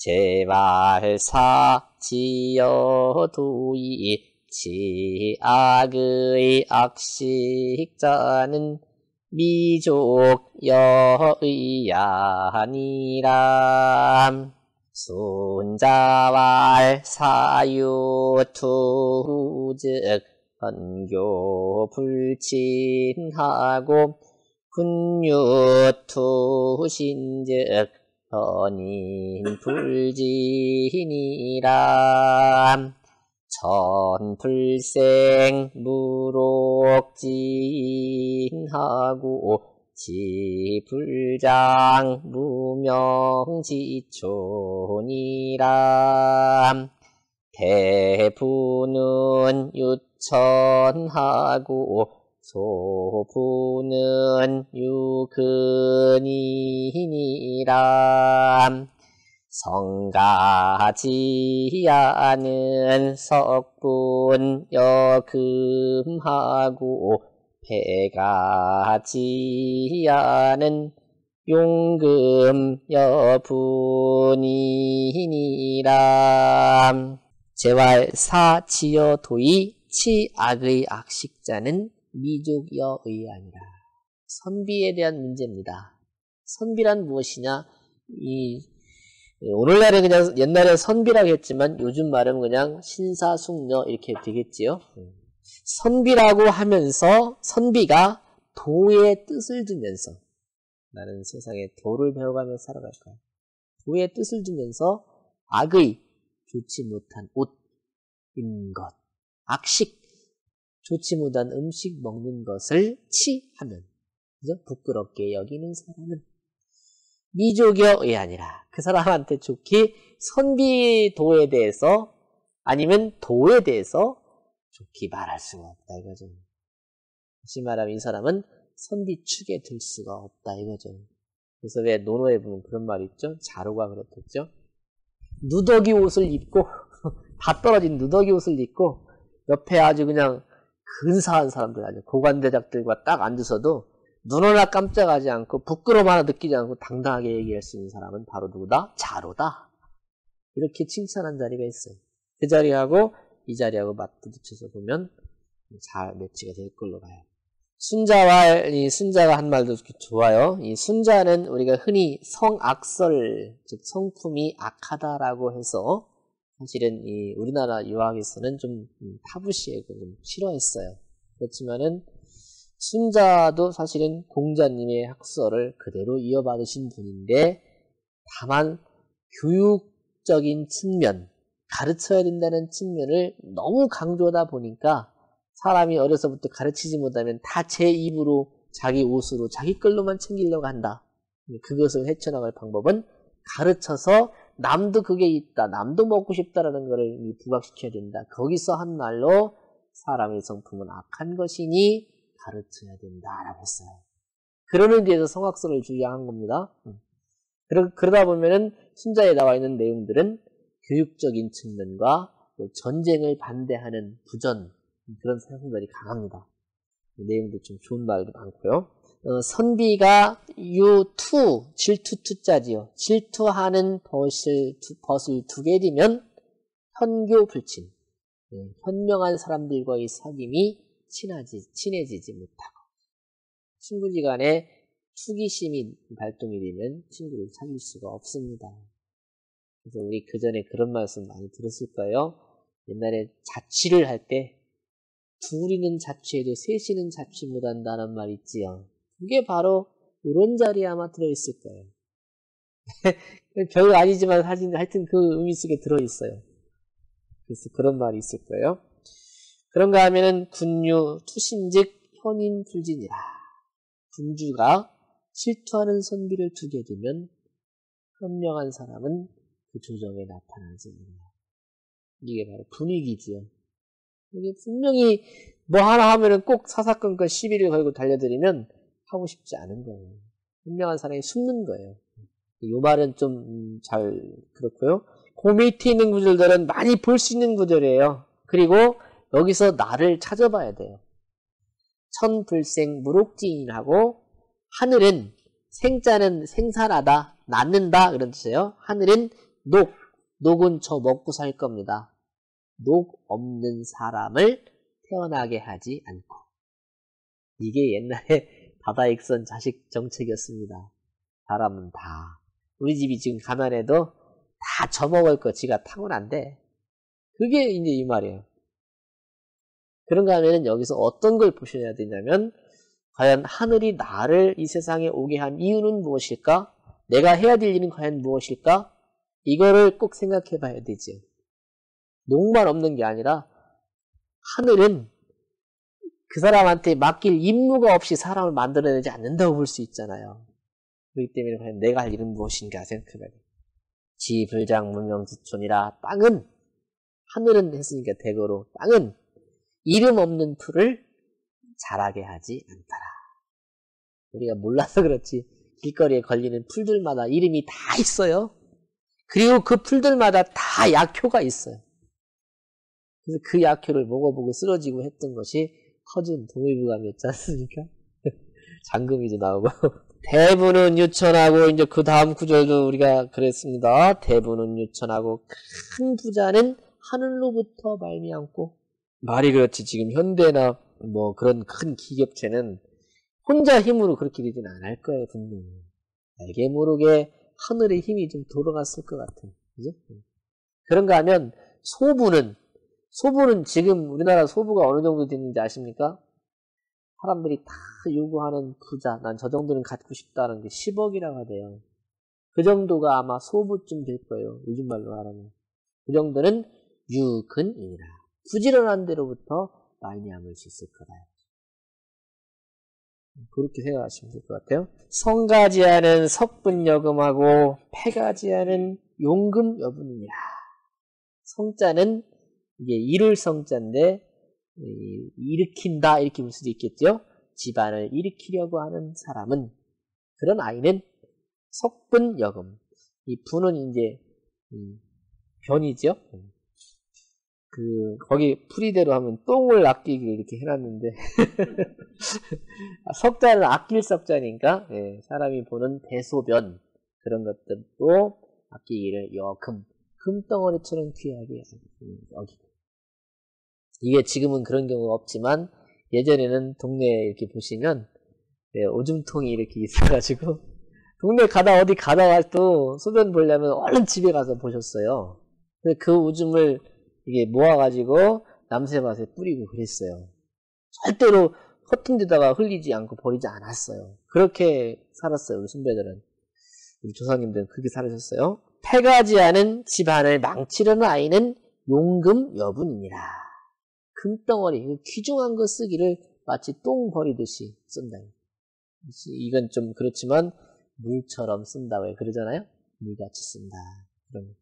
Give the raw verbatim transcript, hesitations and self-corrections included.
제발사지여도이 치악의 악식자는 미족여의아니라. 순자왈 사유투즉 헌교불친하고 군유투신즉 헌인불진이라. 천불생 무록진하고 지불장 무명지촌이라. 대부는 유천하고 소부는 유근이니라. 성가지야는 석분 여금하고 배가지야는 용금 여분이니라. 제왈 사지여도이 치악의 악식자는 미족여의아니라. 선비에 대한 문제입니다. 선비란 무엇이냐? 이 오늘날에 그냥 옛날에 선비라고 했지만 요즘 말은 그냥 신사숙녀 이렇게 되겠지요. 선비라고 하면서 선비가 도의 뜻을 두면서 나는 세상에 도를 배워가며 살아갈 거야. 도의 뜻을 두면서 악의 좋지 못한 옷 입는 것, 악식 좋지 못한 음식 먹는 것을 치하면 그죠? 부끄럽게 여기는 사람은 미족여의 아니라 그 사람한테 좋게 선비도에 대해서 아니면 도에 대해서 좋게 말할 수가 없다 이거죠. 다시 말하면 이 사람은 선비 축에 들 수가 없다 이거죠. 그래서 왜 논어에 보면 그런 말이 있죠. 자로가 그렇겠죠. 누더기 옷을 입고 다 떨어진 누더기 옷을 입고 옆에 아주 그냥 근사한 사람들 아주 고관대작들과 딱 앉아서도 눈 하나 깜짝하지 않고 부끄러움 하나 느끼지 않고 당당하게 얘기할 수 있는 사람은 바로 누구다? 자로다. 이렇게 칭찬한 자리가 있어요. 그 자리하고 이 자리하고 맞부딪혀서 보면 잘 매치가 될 걸로 봐요. 순자와 이 순자가 한 말도 좋아요. 이 순자는 우리가 흔히 성악설, 즉 성품이 악하다라고 해서 사실은 이 우리나라 유학에서는 좀 타부시하고 좀 싫어했어요. 그렇지만은 순자도 사실은 공자님의 학설을 그대로 이어받으신 분인데 다만 교육적인 측면, 가르쳐야 된다는 측면을 너무 강조하다 보니까 사람이 어려서부터 가르치지 못하면 다 제 입으로 자기 옷으로 자기 걸로만 챙기려고 한다. 그것을 헤쳐나갈 방법은 가르쳐서 남도 그게 있다. 남도 먹고 싶다라는 것을 부각시켜야 된다. 거기서 한 말로 사람의 성품은 악한 것이니 가르쳐야 된다라고 했어요. 그러는 데에서 성악설을 주장한 겁니다. 그러, 그러다 보면은 순자에 나와 있는 내용들은 교육적인 측면과 전쟁을 반대하는 부전 그런 생각들이 강합니다. 내용도 좀 좋은 말도 많고요. 어, 선비가 유투 질투 투자지요. 질투하는 벗을 두, 벗을 두게 되면 현교불친 네, 현명한 사람들과의 사귐이 친하지, 친해지지 못하고 친구지간에 투기심이 발동이 되면 친구를 사귈 수가 없습니다. 그래서 우리 그 전에 그런 말씀 많이 들었을 거예요. 옛날에 자취를 할 때 둘이는 자취해도 셋이는 자취 못한다는 말 있지요. 그게 바로 이런 자리에 아마 들어있을 거예요. 별거 아니지만 하여튼, 하여튼 그 의미 속에 들어있어요. 그래서 그런 말이 있을 거예요. 그런가 하면은 군유 투신즉 현인 불진이라. 군주가 질투하는 선비를 두게 되면 현명한 사람은 그 조정에 나타나지 않는다. 이게 바로 분위기지요. 이게 분명히 뭐 하나 하면은 꼭 사사건건 시비를 걸고 달려들이면 하고 싶지 않은 거예요. 현명한 사람이 숨는 거예요. 이 말은 좀 잘 그렇고요. 그 밑에 있는 구절들은 많이 볼 수 있는 구절이에요. 그리고 여기서 나를 찾아봐야 돼요. 천불생 무록지인하고 하늘은 생자는 생산하다, 낳는다 그런 뜻이에요. 하늘은 녹, 녹은 저 먹고 살 겁니다. 녹 없는 사람을 태어나게 하지 않고. 이게 옛날에 다다익선 자식 정책이었습니다. 사람은 다. 우리 집이 지금 가난해도 다 져먹을 거 지가 타고난대. 그게 이제 이 말이에요. 그런가 하면은 여기서 어떤 걸 보셔야 되냐면, 과연 하늘이 나를 이 세상에 오게 한 이유는 무엇일까? 내가 해야 될 일은 과연 무엇일까? 이거를 꼭 생각해 봐야 되죠. 녹만 없는 게 아니라, 하늘은 그 사람한테 맡길 임무가 없이 사람을 만들어내지 않는다고 볼 수 있잖아요. 그렇기 때문에 과연 내가 할 일은 무엇인가 생각해 봐야 돼요. 지불장 문명지촌이라 땅은, 하늘은 했으니까 대거로, 땅은 이름 없는 풀을 자라게 하지 않더라. 우리가 몰라서 그렇지 길거리에 걸리는 풀들마다 이름이 다 있어요. 그리고 그 풀들마다 다 약효가 있어요. 그래서 그 약효를 먹어보고 쓰러지고 했던 것이 허준 동의부감이었지 않습니까? 장금이도 나오고. 대부는 유천하고, 이제 그 다음 구절도 우리가 그랬습니다. 대부는 유천하고 큰 부자는 하늘로부터 말미암고. 말이 그렇지 지금 현대나 뭐 그런 큰 기업체는 혼자 힘으로 그렇게 되진 않을 거예요, 분명히. 알게 모르게 하늘의 힘이 좀 돌아갔을 것 같은. 그죠? 그런가 하면 소부는, 소부는 지금 우리나라 소부가 어느 정도 되는지 아십니까? 사람들이 다 요구하는 부자, 난 저 정도는 갖고 싶다는 게 십억이라고 하대요. 그 정도가 아마 소부쯤 될 거예요, 요즘 말로 하라면. 그 정도는 유근이니라. 부지런한 데로부터 말미암을 수 있을 거다. 그렇게 생각하시면 될 것 같아요. 성가지하는 석분여금하고 패가지하는 용금여분이니라. 성자는 이게 이룰 성자인데 일으킨다 이렇게 볼 수도 있겠죠. 집안을 일으키려고 하는 사람은, 그런 아이는 석분여금. 이 분은 이제 음, 변이죠. 그 거기 풀이대로 하면 똥을 아끼기 이렇게 해놨는데 석자는 아낄 석자니까, 예, 사람이 보는 대소변 그런 것들도 아끼기를 여금, 금덩어리처럼 귀하게 여기고. 이게 지금은 그런 경우가 없지만 예전에는 동네에 이렇게 보시면, 예, 오줌통이 이렇게 있어가지고 동네 가다 어디 가다가 또 소변 보려면 얼른 집에 가서 보셨어요. 그 오줌을 이게 모아가지고 남새밭에 뿌리고 그랬어요. 절대로 허튼 데다가 흘리지 않고 버리지 않았어요. 그렇게 살았어요, 우리 선배들은. 우리 조상님들은 그렇게 살으셨어요. 패가지하는 집안을 망치려는 아이는 용금 여분이니라. 금덩어리, 귀중한 거 쓰기를 마치 똥 버리듯이 쓴다. 이건 좀 그렇지만 물처럼 쓴다고 해. 그러잖아요. 물같이 쓴다. 그런